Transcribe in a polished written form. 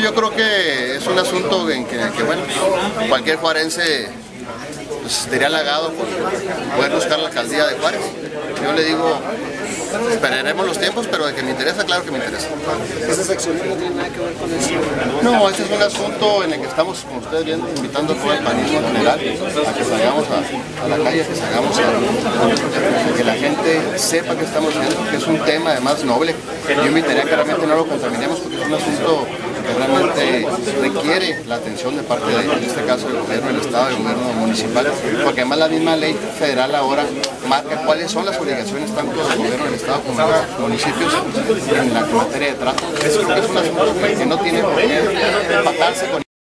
yo creo que es un asunto en que bueno, cualquier juarense pues, estaría halagado por poder buscar la alcaldía de Juárez. Yo le digo, esperaremos los tiempos, pero de que me interesa, claro que me interesa. ¿Esas acciones no tienen nada que ver con eso? No, este es un asunto en el que estamos, como ustedes viendo, invitando a todo el panismo en general a que salgamos a la calle, que salgamos a que la gente sepa que estamos haciendo, que es un tema además noble. Yo invitaría que realmente no lo contaminemos porque es un asunto que realmente requiere la atención de parte de, en este caso, del gobierno del Estado y del gobierno municipal, porque además la misma ley federal ahora marca cuáles son las obligaciones tanto del gobierno del Estado como de los municipios en la materia de trato. Eso creo que es un asunto que no tiene por qué empatarse con